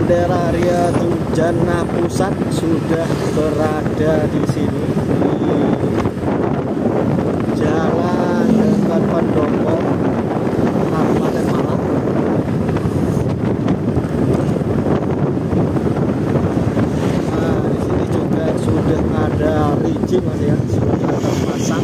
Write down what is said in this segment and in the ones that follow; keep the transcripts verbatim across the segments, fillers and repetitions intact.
bendera Riyadul Jannah Pusat sudah berada di sini di Jalan Dekat Pendopo, Kabupaten Malang. Nah, di sini juga sudah ada rijing mas ya, sudah terpasang.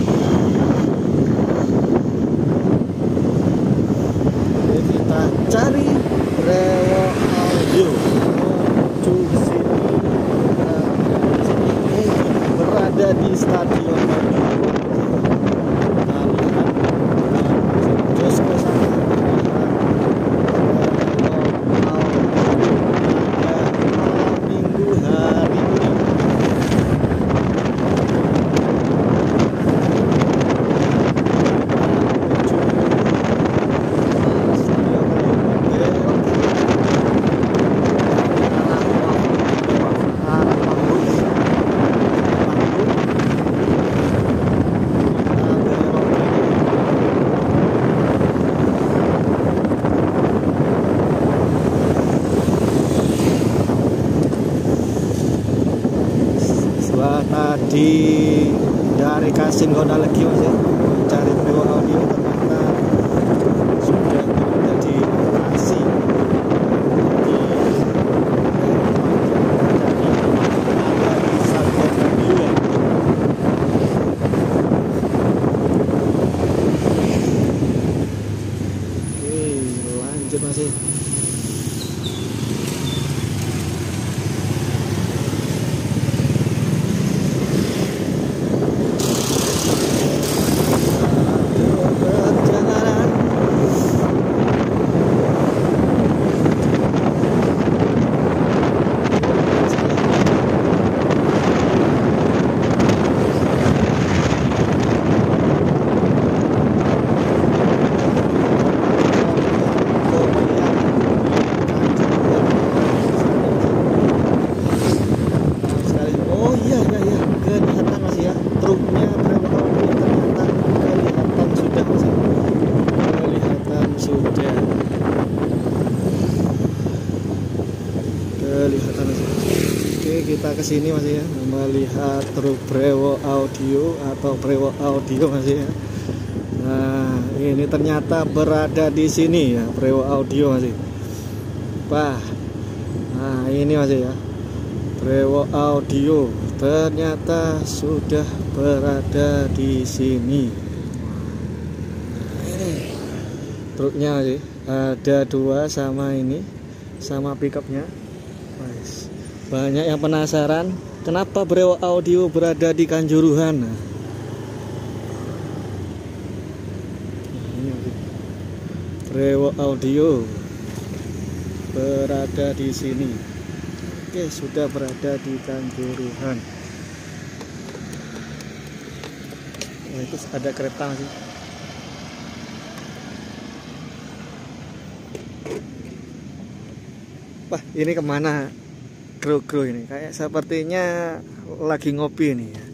Jadi kita cari Brewo Audio menuju sini. Nah, sini berada di stadion. Tadi dari Kasim Gondal lagi mas ya, mencari Brewo Audio, ternyata sudah berada di lokasi di Oke, lanjut masih. Truknya Brewo Audio ternyata kelihatan sudah masih kelihatan sudah kelihatan masih. Oke, kita kesini masih ya, melihat truk Brewo Audio atau Brewo Audio masih ya. Nah, ini ternyata berada di sini ya, Brewo Audio masih. Wah, nah ini masih ya, Brewo Audio ternyata sudah berada di sini. Ini truknya sih ada dua, sama ini sama pickupnya. Banyak yang penasaran kenapa Brewo Audio berada di Kanjuruhan. Nah, ini Brewo Audio berada di sini. Oke, sudah berada di Kanjuruhan. Oh, itu ada kereta sih. Wah, ini kemana kru-kru ini? Kayak sepertinya lagi ngopi nih ya.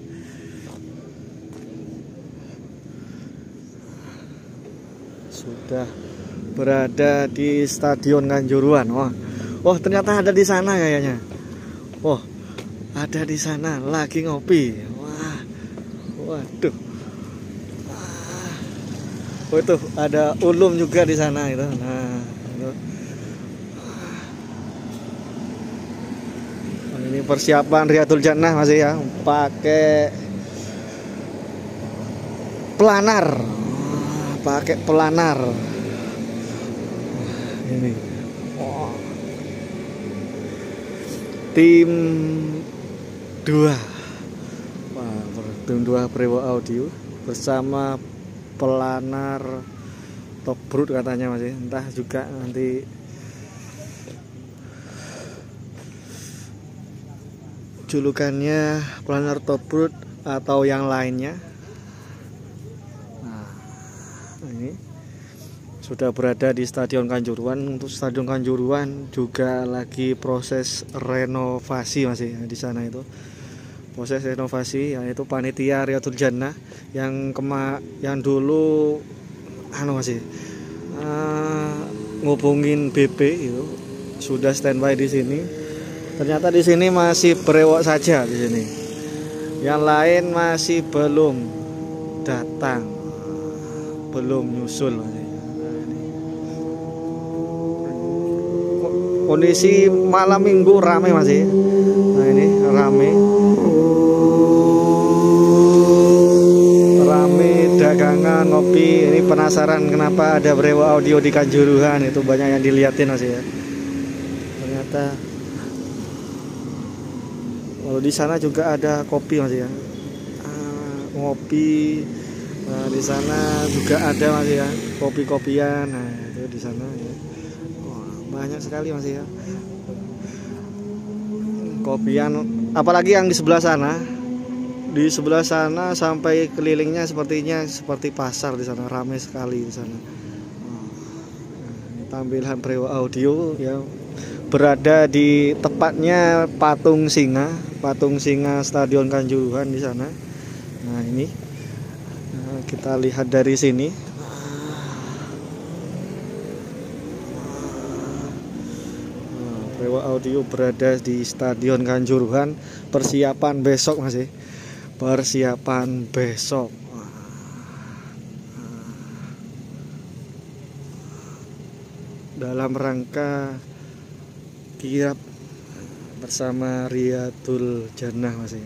Sudah berada di Stadion Kanjuruhan. Wah, oh ternyata ada di sana kayaknya. Oh, ada di sana lagi ngopi. Wah, waduh. Oh itu ada ulum juga di sana itu. Nah, itu. Ini persiapan Riyadul Jannah masih ya, pakai pelanar, pakai pelanar. Ini tim dua, wah, tim dua Brewo Audio bersama pelanar Top Brut katanya masih, entah juga nanti julukannya pelanar Top Brut atau yang lainnya. Nah, ini sudah berada di Stadion Kanjuruhan. Untuk Stadion Kanjuruhan juga lagi proses renovasi masih di sana itu. Proses renovasi yaitu panitia Riyadul Jannah yang kema yang dulu anu masih uh, ngubungin B P itu sudah standby di sini. Ternyata di sini masih brewok saja di sini. Yang lain masih belum datang, belum nyusul. Kondisi malam minggu rame masih. Nah ini rame, rame dagangan ngopi. Ini penasaran kenapa ada brewok audio di Kanjuruhan, itu banyak yang diliatin masih ya. Ternyata lalu di sana juga ada kopi masih ya. Ah, ngopi. Nah, di sana juga ada masih ya kopi-kopian. Nah itu di sana ya. Banyak sekali masih ya kopian, apalagi yang di sebelah sana. Di sebelah sana sampai kelilingnya sepertinya seperti pasar di sana, ramai sekali di sana. Tampilan brewok audio ya, berada di tepatnya patung singa, patung singa Stadion Kanjuruhan di sana. Nah ini nah, kita lihat dari sini. Brewok audio berada di Stadion Kanjuruhan. Persiapan besok masih. Persiapan besok. Dalam rangka kirap bersama Riyadul Jannah masih.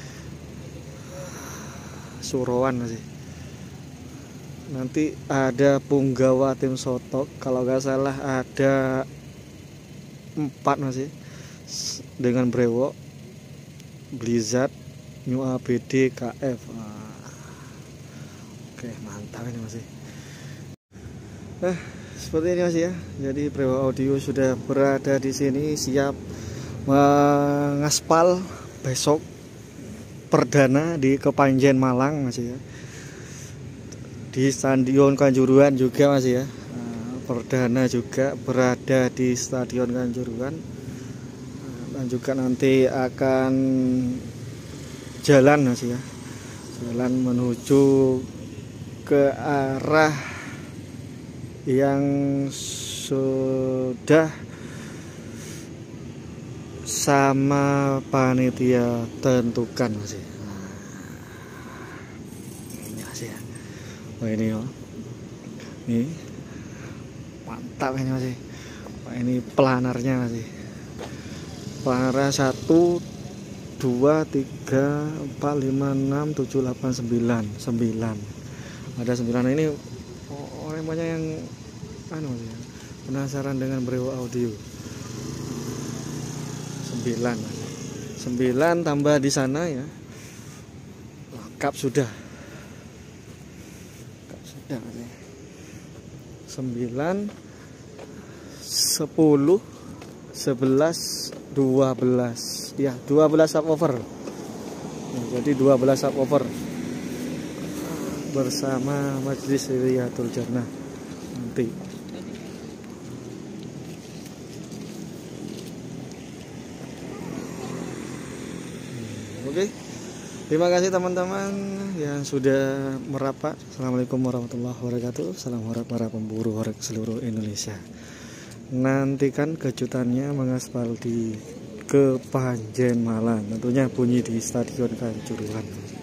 Surowan masih. Nanti ada punggawa tim Sotok, kalau nggak salah ada empat masih, dengan brewok, Blizzard, New A B D, K F. Ah. Oke, mantap ini masih. Nah, seperti ini masih ya. Jadi brewok audio sudah berada di sini, siap mengaspal besok perdana di Kepanjen Malang masih ya. Di Stadion Kanjuruhan juga masih ya. Perdana juga berada di Stadion Kanjuruhan, dan juga nanti akan jalan masih ya, jalan menuju ke arah yang sudah sama panitia tentukan masih. Ini masih ya. Oh ini ya, ini mantap ini masih. Wah, ini planarnya masih. Planar satu, dua, tiga, empat, lima, enam, tujuh, delapan, sembilan. sembilan. Ada sembilan. Ini orang banyak yang anu masih ya, penasaran dengan brewok audio. sembilan. sembilan tambah di sana ya. Lengkap sudah. Lengkap sudah masih. sembilan, sepuluh, sebelas, dua belas. Ya, dua belas subwoofer. Nah, jadi dua belas subwoofer bersama Majelis Riyadul Jannah nanti. Oke. Terima kasih teman-teman yang sudah merapat. Assalamualaikum warahmatullahi wabarakatuh. Salam hormat para pemburu horeg seluruh Indonesia. Nantikan kejutannya mengaspal di Kepanjen Malang. Tentunya bunyi di Stadion Kanjuruhan.